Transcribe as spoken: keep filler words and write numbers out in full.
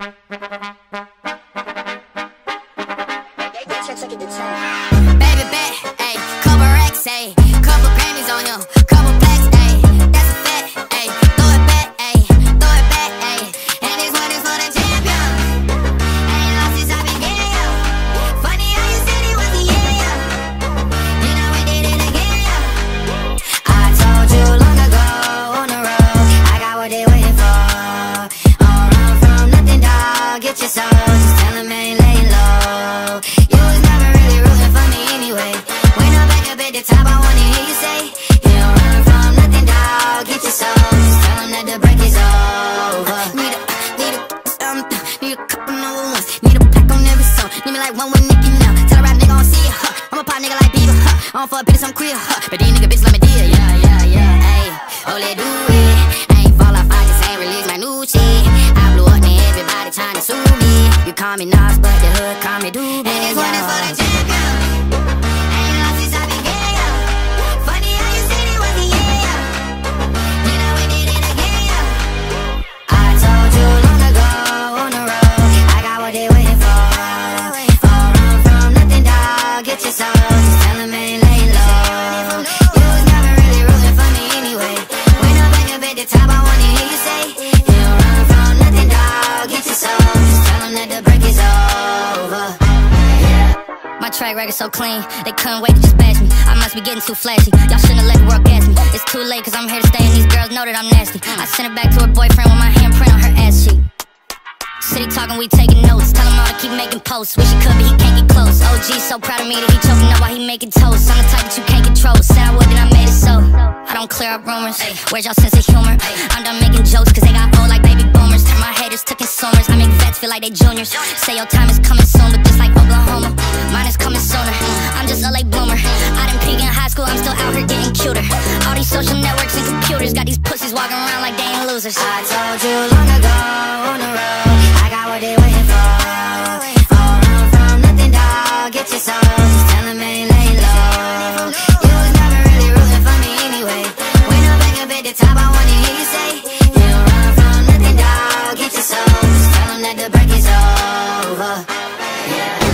Baby bet, ayy, couple racks, ayy, couple Grammys on him, couple plaques, ayy, that's a fact, ayy, throw it back, ayy, throw it back, ayy, and this one is for the champion. Ain't lost since I began, yo. Funny how you said it was the year, yo. Then I went did it again, yo. I told you long ago on the road, I got what they waiting for. Don't run from nothing, dog. Get your soul, just tell them ain't laying low. You was never really rooting for me anyway. When I'm back up at the top, I wanna hear you say, you don't run from nothing, dog. Get your soul, just tell them that the break is over. Need a, need a, um, need a couple number ones. Need a pack on every song. Need me like one with Nicky now. Tell a rap nigga I don't see ya, huh. I'm a pop nigga like Bieber, huh. I don't fuck bitches, I'm queer, huh. But these nigga bitches let me deal, yeah, yeah, yeah, ayy. Oh, let do it. I ain't fall off, I just ain't release my new shit. I blew up, and everybody trying to sue me. You call me Nas, but the hood call me Doobie. And this one is for the champion. Ain't lost since I began, yo. Funny how you said it was the year, yo. Then I went did it again, yo. I told you long ago on the road, I got what they waiting for. Don't run from nothing, dog. Get your soul, just tell them ain't laying low. You was never really rooting for me anyway. When I'm back up at the top, I wanna hear you say, you don't run from nothing, dog. Get your soul, just tell them that the break is over. My track record so clean, they couldn't wait to just bash me. I must be getting too flashy, y'all shouldn't have let the world gas me. It's too late cause I'm here to stay and these girls know that I'm nasty. I sent it back to her boyfriend with my handprint on her ass cheek. City talking, we taking notes, tell him all to keep making posts. Wish he could but he can't get close. O G so proud of me that he choking up while he making toast. I'm the type that you can't control, said I would then I made it so. I don't clear up rumors, where's y'all sense of humor? I'm done making jokes cause they got old like baby boomers. Turn my haters to consumers, I make vets feel like they juniors. Say your time is coming soon, but just like Oklahoma, mine is coming sooner. I'm just a late bloomer, I didn't peak in high school, I'm still out here getting cuter. All these social networks and computers got these pussies walking around like they ain't losers. I told you long ago on the road, I got what they waiting for. Don't run from nothing, dog. Get your soul, just tell them ain't laying low. You was never really rooting for me anyway. When I'm back up at the top, I wanna hear you say, you don't run from nothing, dog. Get your soul, just tell them that the break is over. Yeah.